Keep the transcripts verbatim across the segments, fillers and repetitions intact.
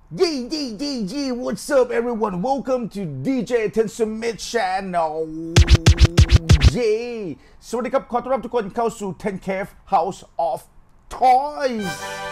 Yee yee yee yee, what's up everyone? Welcome to ดี เจ Ten Smith Channel เย้สวัสดีครับขอต้อนรับทุกคนเข้าสู่ Ten Cave House of Toys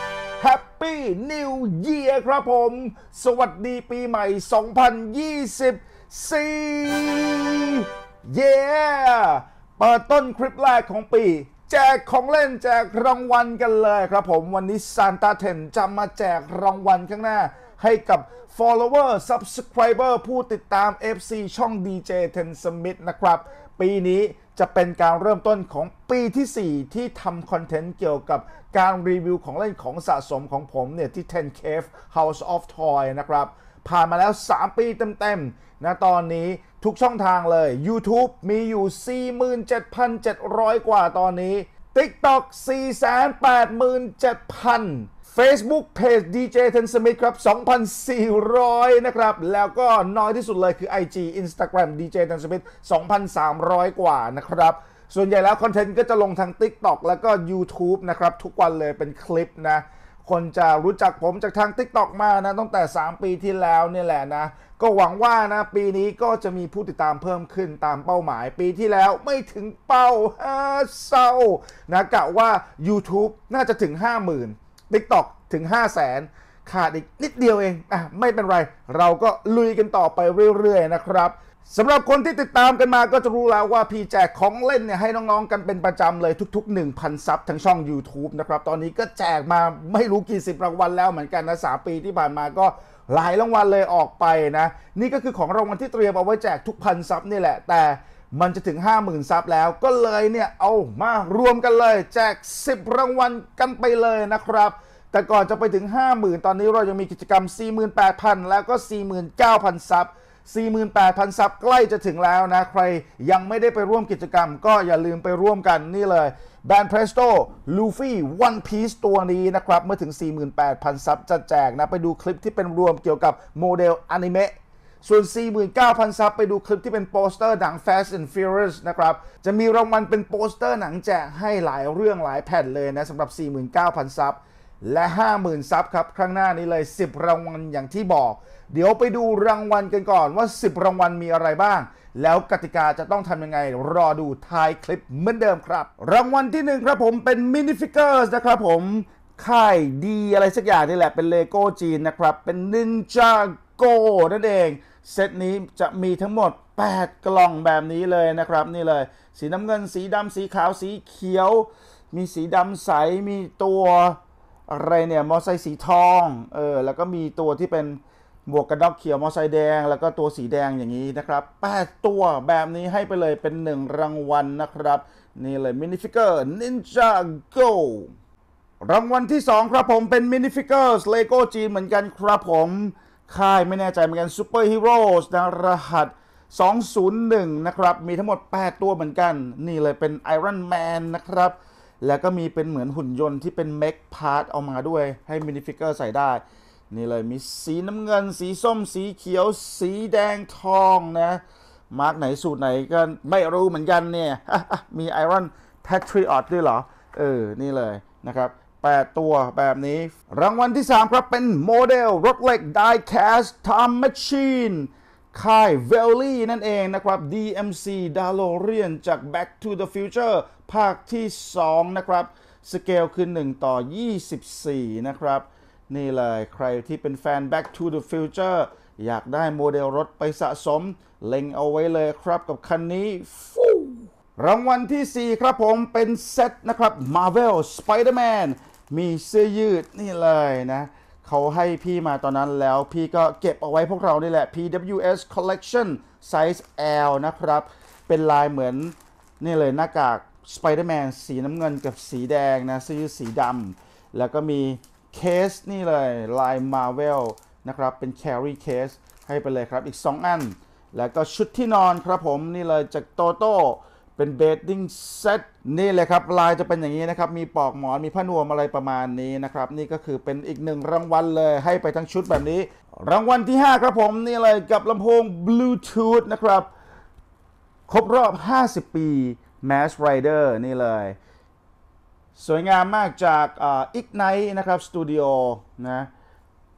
Happy New Year ครับผมสวัสดีปีใหม่ สองพันยี่สิบสี่ เย้เปิดต้นคลิปแรกของปีแจกของเล่นแจกรางวัลกันเลยครับผมวันนี้ซานต้าเทนจะมาแจกรางวัลข้างหน้าให้กับ follower subscriber ผู้ติดตาม เอฟ ซี ช่อง ดี เจ Ten Smith นะครับปีนี้จะเป็นการเริ่มต้นของปีที่สี่ที่ทำคอนเทนต์เกี่ยวกับการรีวิวของเล่นของสะสมของผมเนี่ยที่ Ten Cave House of Toy นะครับผ่านมาแล้วสามปีเต็มๆนะตอนนี้ทุกช่องทางเลย YouTube มีอยู่ สี่หมื่นเจ็ดพันเจ็ดร้อย กว่าตอนนี้ TikTok สี่แสนแปดหมื่นเจ็ดพัน Facebook Page ดี เจ Ten Smith ครับ สองพันสี่ร้อย นะครับแล้วก็น้อยที่สุดเลยคือ ไอ จี Instagram ดี เจ Ten Smith สองพันสามร้อย กว่านะครับส่วนใหญ่แล้วคอนเทนต์ก็จะลงทาง TikTok แล้วก็ YouTube นะครับทุกวันเลยเป็นคลิปนะคนจะรู้จักผมจากทาง TikTok มานะตั้งแต่สามปีที่แล้วเนี่ยแหละนะก็หวังว่านะปีนี้ก็จะมีผู้ติดตามเพิ่มขึ้นตามเป้าหมายปีที่แล้วไม่ถึงเป้าฮ่าเศร้านะกะว่า YouTube น่าจะถึง ห้าหมื่น TikTok ถึง ห้าแสน ขาดอีกนิดเดียวเองอ่ะไม่เป็นไรเราก็ลุยกันต่อไปเรื่อยๆนะครับสำหรับคนที่ติดตามกันมาก็จะรู้แล้วว่าพี่แจกของเล่นเนี่ยให้น้องๆกันเป็นประจำเลยทุกๆ หนึ่งพัน ซับทั้งช่อง YouTube นะครับตอนนี้ก็แจกมาไม่รู้กี่สิบรางวัลแล้วเหมือนกันนะสามปีที่ผ่านมาก็หลายรางวัลเลยออกไปนะนี่ก็คือของรางวัลที่เตรียมเอาไว้แจกทุกพันซับนี่แหละแต่มันจะถึง ห้าหมื่น ซับแล้วก็เลยเนี่ยเอามารวมกันเลยแจกสิบรางวัลกันไปเลยนะครับแต่ก่อนจะไปถึง ห้าหมื่น ตอนนี้เรายังมีกิจกรรม สี่หมื่นแปดพัน แล้วก็ สี่หมื่นเก้าพัน ซับ สี่หมื่นแปดพัน ซับใกล้จะถึงแล้วนะใครยังไม่ได้ไปร่วมกิจกรรมก็อย่าลืมไปร่วมกันนี่เลยแบรนด์ Presto Luffy One Piece ตัวนี้นะครับเมื่อถึง สี่หมื่นแปดพัน ซับจะแจกนะไปดูคลิปที่เป็นรวมเกี่ยวกับโมเดลอนิเมะส่วน สี่หมื่นเก้าพัน ซับไปดูคลิปที่เป็นโปสเตอร์หนัง Fast and Furious นะครับจะมีรางวัลเป็นโปสเตอร์หนังแจกให้หลายเรื่องหลายแผ่นเลยนะสำหรับ สี่หมื่นเก้าพัน ซับและ ห้าหมื่น ซับครับข้างหน้านี้เลยสิบรางวัลอย่างที่บอกเดี๋ยวไปดูรางวัลกันก่อนว่าสิบรางวัลมีอะไรบ้างแล้วกติกาจะต้องทำยังไงรอดูท้ายคลิปเหมือนเดิมครับรางวัลที่หนึ่งครับผมเป็นมินิฟิกเกอร์สนะครับผมค่ายดีอะไรสักอย่างนี่แหละเป็นเลโก้จีนนะครับเป็นนินจาโกนั่นเองเซตนี้จะมีทั้งหมดแปดกล่องแบบนี้เลยนะครับนี่เลยสีน้ำเงินสีดำสีขาวสีเขียวมีสีดำใสมีตัวอะไรเนี่ยมอไซค์สีทองเออแล้วก็มีตัวที่เป็นหมวกกันน็อกเขียวมอไซค์แดงแล้วก็ตัวสีแดงอย่างนี้นะครับแปดตัวแบบนี้ให้ไปเลยเป็นหนึ่งรางวัลนะครับนี่เลยมินิฟิกเกอร์นินจาโกรางวัลที่สองครับผมเป็นมินิฟิกเกอร์เลโก้จีนเหมือนกันครับผมค่ายไม่แน่ใจเหมือนกันซูเปอร์ฮีโร่นะรหัสสองศูนย์หนึ่งนะครับมีทั้งหมดแปดตัวเหมือนกันนี่เลยเป็นไอรอนแมนนะครับแล้วก็มีเป็นเหมือนหุ่นยนต์ที่เป็นเมคพาร์ทเอามาด้วยให้มินิฟิกเกอร์ใส่ได้นี่เลยมีสีน้ำเงินสีส้มสีเขียวสีแดงทองนะมาร์กไหนสูตรไหนก็ไม่รู้เหมือนกันเนี่ยมีไอรอนแพทริออตด้วยเหรอเออนี่เลยนะครับแปดตัวแบบนี้รางวัลที่สามครับเป็นโมเดลรถเหล็ก Die Cast Time Machine ค่าย เวลลี่ นั่นเองนะครับ ดี เอ็ม ซี DeLorean จาก Back to the Future ภาคที่สองนะครับสเกลคือหนึ่งต่อยี่สิบสี่นะครับนี่เลยใครที่เป็นแฟน Back to the Future อยากได้โมเดลรถไปสะสมเล็งเอาไว้เลยครับกับคันนี้ฟูรางวัลที่สี่ครับผมเป็นเซตนะครับ Marvel Spider-Man มีเสื้อยืดนี่เลยนะเขาให้พี่มาตอนนั้นแล้วพี่ก็เก็บเอาไว้พวกเรานี่แหละ พี ดับเบิลยู เอส Collection Size แอล นะครับเป็นลายเหมือนนี่เลยหน้ากาก Spider-Man สีน้ำเงินกับสีแดงนะเสื้อยืดสีดำแล้วก็มีเคสนี่เลยลาย Marvel นะครับเป็น Carry Case ให้ไปเลยครับอีกสองอันแล้วก็ชุดที่นอนครับผมนี่เลยจากโตโต้เป็น bedding set นี่เลยครับลายจะเป็นอย่างนี้นะครับมีปลอกหมอนมีผ้านวมอะไรประมาณนี้นะครับนี่ก็คือเป็นอีกหนึ่งรางวัลเลยให้ไปทั้งชุดแบบนี้รางวัลที่ห้าครับผมนี่เลยกับลำโพง Bluetooth นะครับครบรอบห้าสิบปี Mask Rider นี่เลยสวยงามมากจาก Ignite นะครับสตูดิโอนะ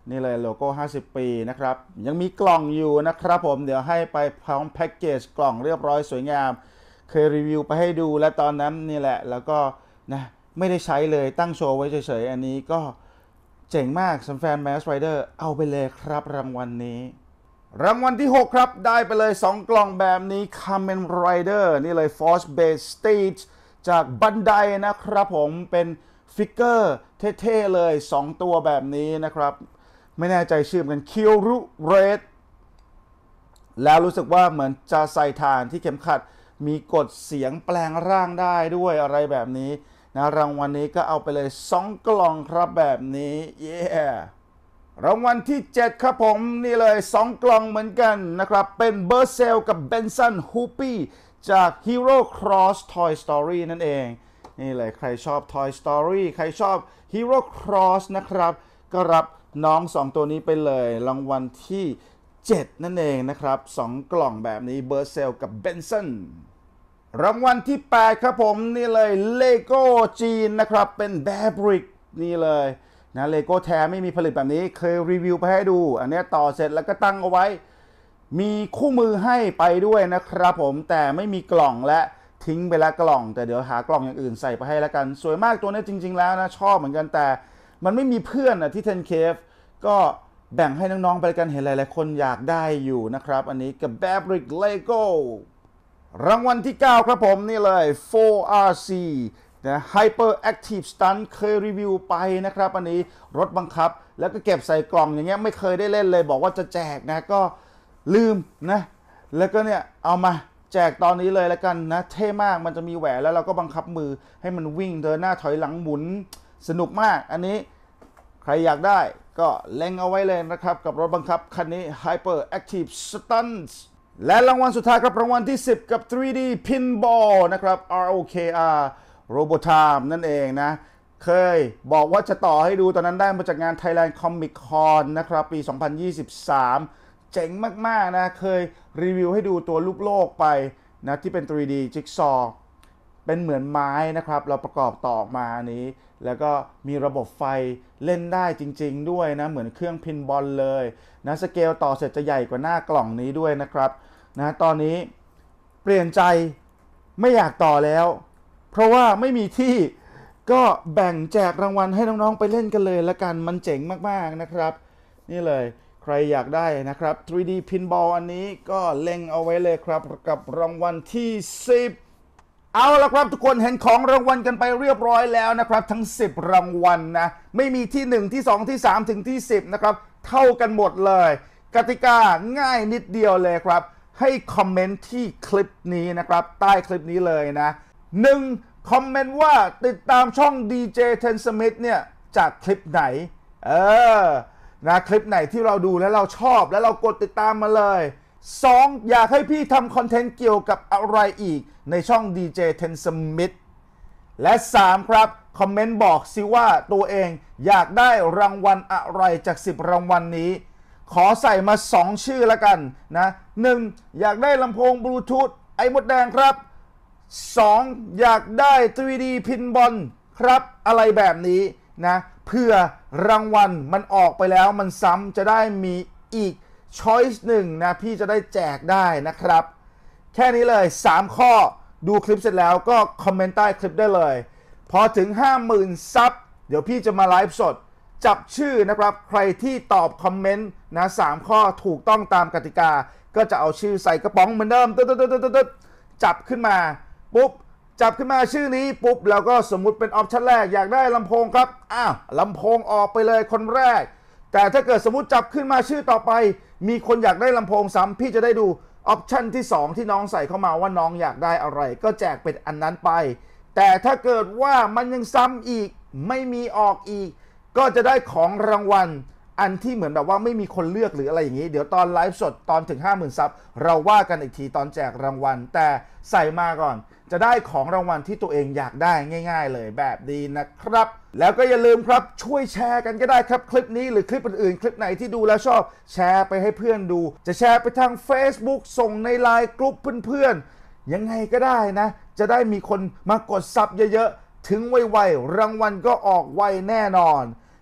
นี่เลยโลโก้ห้าสิบปีนะครับยังมีกล่องอยู่นะครับผมเดี๋ยวให้ไปพร้อมแพ็กเกจกล่องเรียบร้อยสวยงามเคยรีวิวไปให้ดูและตอนนั้นนี่แหละแล้วก็นะไม่ได้ใช้เลยตั้งโชว์ไว้เฉยๆอันนี้ก็เจ๋งมากสำหรับแฟน Mask Rider เอาไปเลยครับรางวัลนี้รางวัลที่หกครับได้ไปเลยสองกล่องแบบนี้ Kamen Rider นี่เลย Force Base Stage จากบันไดนะครับผมเป็นฟิกเกอร์เท่ๆเลยสองตัวแบบนี้นะครับไม่แน่ใจชื่อกันคิวรุเรดแล้วรู้สึกว่าเหมือนจะใส่ฐานที่เข็มขัดมีกดเสียงแปลงร่างได้ด้วยอะไรแบบนี้นะรางวัลนี้ก็เอาไปเลยสองกล่องครับแบบนี้เย้รางวัลที่เจ็ดครับผมนี่เลยสองกล่องเหมือนกันนะครับเป็นเบอร์เซลกับเบนซันฮูปี้จาก Hero Cross Toy Story นั่นเองนี่เลยใครชอบ Toy Story ใครชอบ Hero Cross นะครับก็รับน้องสองตัวนี้ไปเลยรางวัลที่เจ็ดนั่นเองนะครับสองกล่องแบบนี้เบอร์เซลกับเบนซันรางวัลที่แปดครับผมนี่เลยเลโก้จีนนะครับเป็นแบร์บริกนี่เลยนะเลโก้แท้ไม่มีผลิตแบบนี้เคยรีวิวไปให้ดูอันนี้ต่อเสร็จแล้วก็ตั้งเอาไว้มีคู่มือให้ไปด้วยนะครับผมแต่ไม่มีกล่องและทิ้งไปแล้วกล่องแต่เดี๋ยวหากล่องอย่างอื่นใส่ไปให้แล้วกันสวยมากตัวนี้จริงๆแล้วนะชอบเหมือนกันแต่มันไม่มีเพื่อนนะที่เทนเคฟก็แบ่งให้น้องๆไปกันเห็นหลายๆคนอยากได้อยู่นะครับอันนี้กับแบบริกเลโก้รางวัลที่เก้าครับผมนี่เลย โฟร์ อาร์ ซี นะ Hyper Active Stunt เคยรีวิวไปนะครับอันนี้รถบังคับแล้วก็เก็บใส่กล่องอย่างเงี้ยไม่เคยได้เล่นเลยบอกว่าจะแจกนะก็ลืมนะแล้วก็เนี่ยเอามาแจกตอนนี้เลยแล้วกันนะเท่มากมันจะมีแหวนแล้วเราก็บังคับมือให้มันวิ่งเดินหน้าถอยหลังหมุนสนุกมากอันนี้ใครอยากได้ก็เล็งเอาไว้เลยนะครับกับรถบังคับคันนี้ Hyper Active Stunts และรางวัลสุดท้ายครับรางวัลที่สิบกับ ทรี ดี Pinball นะครับ อาร์ โอ เค อาร์ Robotime นั่นเองนะเคยบอกว่าจะต่อให้ดูตอนนั้นได้มาจากงาน Thailand Comic Con นะครับปี สองพันยี่สิบสาม เจ๋งมากๆนะเคยรีวิวให้ดูตัวลูกโลกไปนะที่เป็น ทรี ดี Jigsaw เป็นเหมือนไม้นะครับเราประกอบต่อมานี้แล้วก็มีระบบไฟเล่นได้จริงๆด้วยนะเหมือนเครื่องพินบอลเลยนะสเกลต่อเสร็จจะใหญ่กว่าหน้ากล่องนี้ด้วยนะครับนะตอนนี้เปลี่ยนใจไม่อยากต่อแล้วเพราะว่าไม่มีที่ก็แบ่งแจกรางวัลให้น้องๆไปเล่นกันเลยละกันมันเจ๋งมากๆนะครับนี่เลยใครอยากได้นะครับ ทรี ดี Pinball อันนี้ก็เล็งเอาไว้เลยครับกับรางวัลที่สิบเอาละครับทุกคนเห็นของรางวัลกันไปเรียบร้อยแล้วนะครับทั้งสิบรางวัลนะไม่มีที่หนึ่งที่สองที่สามถึงที่สิบนะครับเท่ากันหมดเลยกติกาง่ายนิดเดียวเลยครับให้คอมเมนต์ที่คลิปนี้นะครับใต้คลิปนี้เลยนะหนึ่งคอมเมนต์ว่าติดตามช่อง ดี เจ Ten Smith เนี่ยจากคลิปไหนเออนะคลิปไหนที่เราดูแล้วเราชอบแล้วเรากดติดตามมาเลยสองอยากให้พี่ทำคอนเทนต์เกี่ยวกับอะไรอีกในช่อง ดี เจ Ten Smith และสามครับคอมเมนต์บอกสิว่าตัวเองอยากได้รางวัลอะไรจากสิบรางวัล น, นี้ขอใส่มาสองชื่อละกันนะหนึ่งอยากได้ลำโพงบลูทูธไอ้มดแดงครับสองอยากได้ ทรี ดี Pinball ครับอะไรแบบนี้นะเพื่อรางวัลมันออกไปแล้วมันซ้ำจะได้มีอีกช้อยส์หนึ่งนะพี่จะได้แจกได้นะครับแค่นี้เลยสามข้อดูคลิปเสร็จแล้วก็คอมเมนต์ใต้คลิปได้เลยพอถึง ห้าหมื่น ซับเดี๋ยวพี่จะมาไลฟ์สดจับชื่อนะครับใครที่ตอบคอมเมนต์นะสามข้อถูกต้องตามกติกาก็จะเอาชื่อใส่กระป๋องเหมือนเดิมตึ๊ดๆๆๆจับขึ้นมาปุ๊บจับขึ้นมาชื่อนี้ปุ๊บแล้วก็สมมุติเป็นออปชั่นแรกอยากได้ลำโพงครับอ้าวลำโพงออกไปเลยคนแรกแต่ถ้าเกิดสมมุติจับขึ้นมาชื่อต่อไปมีคนอยากได้ลำโพงซ้ำพี่จะได้ดูออปชั่นที่สองที่น้องใส่เข้ามาว่าน้องอยากได้อะไรก็แจกเป็นอันนั้นไปแต่ถ้าเกิดว่ามันยังซ้ำอีกไม่มีออกอีกก็จะได้ของรางวัลอันที่เหมือนแบบว่าไม่มีคนเลือกหรืออะไรอย่างนี้เดี๋ยวตอนไลฟ์สดตอนถึง ห้าหมื่น ซับเราว่ากันอีกทีตอนแจกรางวัลแต่ใส่มาก่อนจะได้ของรางวัลที่ตัวเองอยากได้ง่ายๆเลยแบบนี้นะครับแล้วก็อย่าลืมครับช่วยแชร์กันก็ได้ครับคลิปนี้หรือคลิปอื่นๆคลิปไหนที่ดูแล้วชอบแชร์ไปให้เพื่อนดูจะแชร์ไปทาง Facebook ส่งใน ไลน์ กลุ่มเพื่อนๆยังไงก็ได้นะจะได้มีคนมากดซับเยอะๆถึงไวๆรางวัลก็ออกไวแน่นอน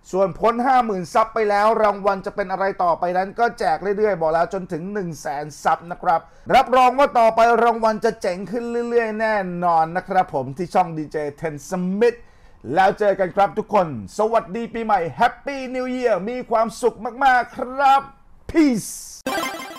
ส่วนพ้น ห้าหมื่น ซับไปแล้วรางวัลจะเป็นอะไรต่อไปนั้นก็แจกเรื่อยๆบอกแล้วจนถึง หนึ่งแสน ซับนะครับรับรองว่าต่อไปรางวัลจะเจ๋งขึ้นเรื่อยๆแน่นอนนะครับผมที่ช่อง ดี เจ เทน Smith แล้วเจอกันครับทุกคนสวัสดีปีใหม่ Happy New Year มีความสุขมากๆครับ Peace